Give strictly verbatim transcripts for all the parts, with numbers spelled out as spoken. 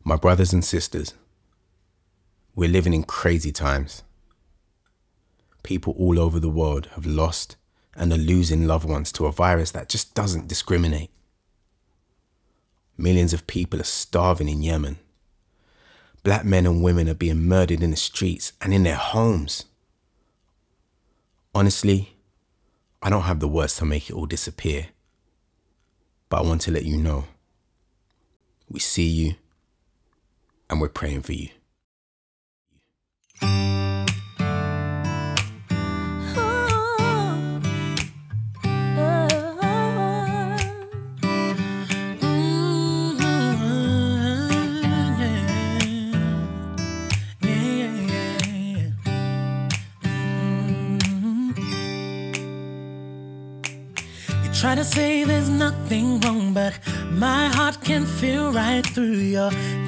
My brothers and sisters, we're living in crazy times. People all over the world have lost and are losing loved ones to a virus that just doesn't discriminate. Millions of people are starving in Yemen. Black men and women are being murdered in the streets and in their homes. Honestly, I don't have the words to make it all disappear, but I want to let you know, we see you and we're praying for you. Try to say there's nothing wrong, but my heart can feel right through your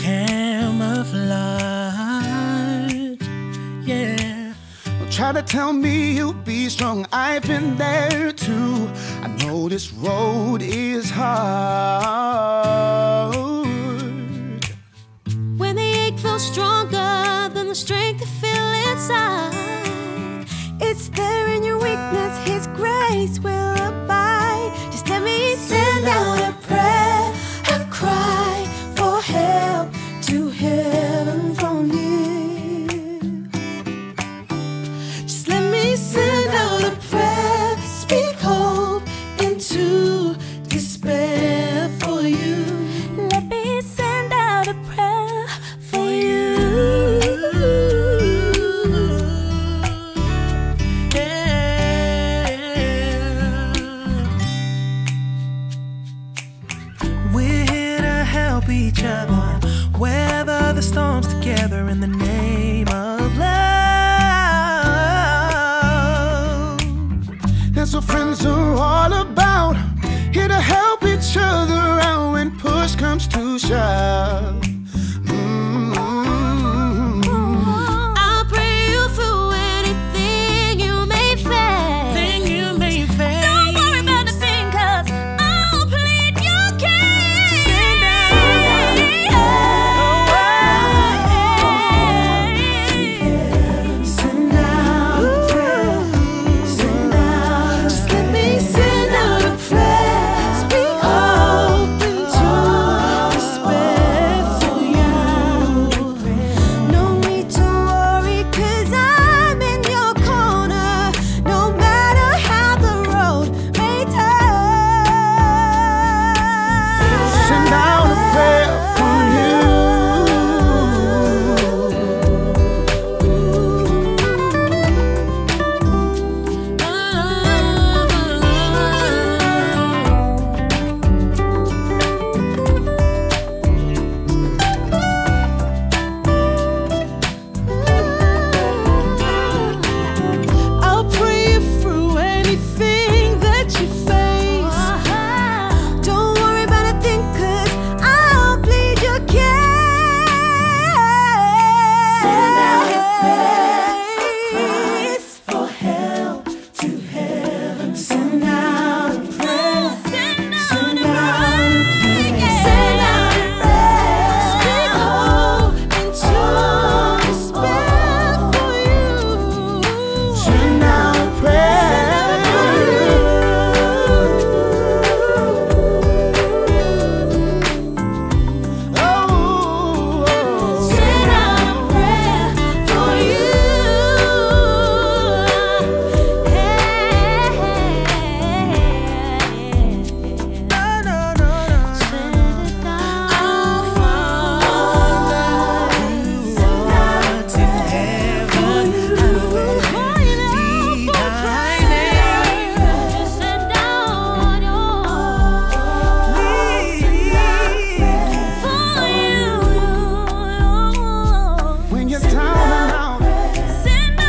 camouflage. Yeah. Don't try to tell me you'll be strong. I've been there too. I know this road is hard. When the ache feels stronger than the strength to feel inside, it's there in your weakness, His grace will abide. Just let me send out a prayer, a cry for help to heaven from you. Just let me send out a prayer, speak hope into despair for you. Let me send out a prayer for you. Each other, weather the storms together in the name of love. That's what friends are all about. Here to help each other out when push comes to shove. Mm-hmm. I'll pray you through anything you may face. Thing you may face. Don't worry about the thing, 'cause I'll plead your case. Send out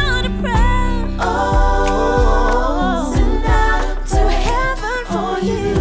you.